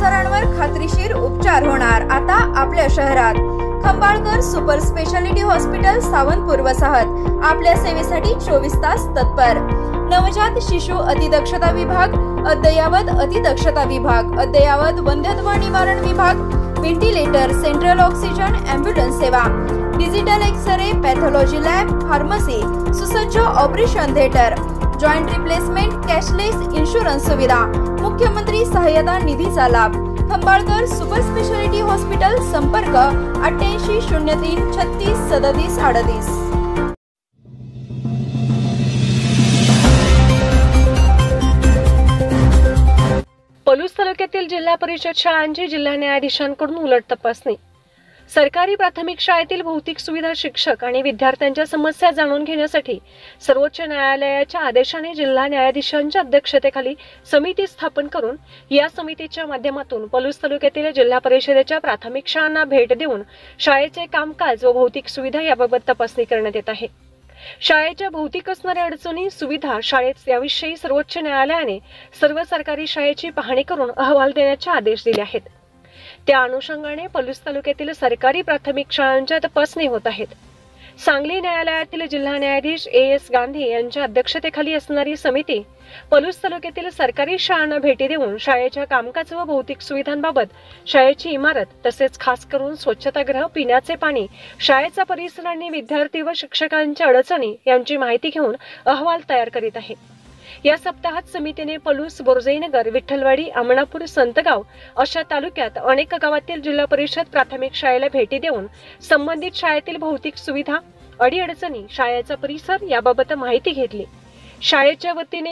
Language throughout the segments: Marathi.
आजारांवर खात्रीशीर उपचार होणार आता आपल्या शहरात। Khambalkar super speciality hospital Sawantpur वसाहत आपल्या सेवेसाठी 24 तास तत्पर। नवजात शिशु अतिदक्षता विभाग, अद्ययावत अतिदक्षता विभाग, अद्ययावत वंध्यत्व निवारण विभाग, व्हेंटिलेटर, सेंट्रल ऑक्सिजन, एम्ब्युलन्स सेवा, digital X-ray, pathology lab, pharmacy, सुसज्ज operation theatre, joint replacement, cashless insurance सुविधा, मुख्यमंत्री सहायता निधीचा लाभ। खंबाळकर सुपर स्पेशालिटी हॉस्पिटल, संपर्क 88 03 36 37 38। पलूस तालुक्यातील जिल्हा परिषद शाळांची जिल्हा न्यायाधीशांकडून उलट तपासणी। सरकारी प्राथमिक शाळेतील भौतिक सुविधा, शिक्षक आणि विद्यार्थ्यांच्या समस्या जाणून घेण्यासाठी सर्वोच्च न्यायालयाच्या आदेशाने जिल्हा न्यायाधीशांच्या अध्यक्षतेखाली समिती स्थापन करून या समितीच्या माध्यमातून पलूस तालुक्यातील जिल्हा परिषदेच्या प्राथमिक शाळांना भेट देऊन शाळेचे कामकाज व भौतिक सुविधा याबाबत तपासणी करण्यात येत आहे। शाळेच्या भौतिक असणाऱ्या अडचणी, सुविधा, शाळेत याविषयी सर्वोच्च न्यायालयाने सर्व सरकारी शाळेची पाहणी करून अहवाल देण्याचे आदेश दिले आहेत। त्या अनुषंगाने पलूस तालुक्यातील सरकारी प्राथमिक शाळांच्या तपासणी होत आहेत। सांगली न्यायालयातील जिल्हा न्यायाधीश एस गांधी यांच्या अध्यक्षतेखाली असणारी समिती पलूस तालुक्यातील सरकारी शाळांना भेटी देऊन शाळेच्या कामकाज व भौतिक सुविधांबाबत, शाळेची इमारत तसेच खास करून स्वच्छतागृह, पिण्याचे पाणी, शाळेचा परिसर आणि विद्यार्थी व शिक्षकांच्या अडचणी यांची माहिती घेऊन अहवाल तयार करीत आहे। या सप्ताहात समितीने पलूस, बोरजईनगर, विठ्ठलवाडी, आमणापूर, संतगाव अशा तालुक्यात अनेक गावातील जिल्हा परिषद प्राथमिक शाळेला भेटी देऊन संबंधित शाळेतील भौतिक सुविधा, अडीअडचणी, शाळेचा परिसर याबाबत माहिती घेतली। शाळेच्या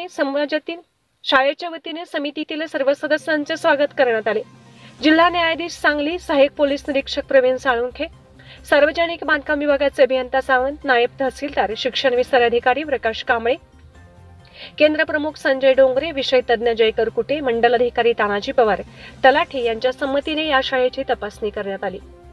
वतीने समितीतील सर्व सदस्यांचे स्वागत करण्यात आले। जिल्हा न्यायाधीश सांगली, सहाय्यक पोलीस निरीक्षक प्रवीण साळुंखे, सार्वजनिक बांधकाम विभागाचे अभियंता सावंत, नायब तहसीलदार, शिक्षण विस्तार अधिकारी प्रकाश कांबळे, केंद्र प्रमुख संजय डोंगरे, विषय तज्ञ जयकर कुटे, मंडल अधिकारी तानाजी पवार, तलाठी यांच्या संमतीने या शाळेची तपासणी करण्यात आली।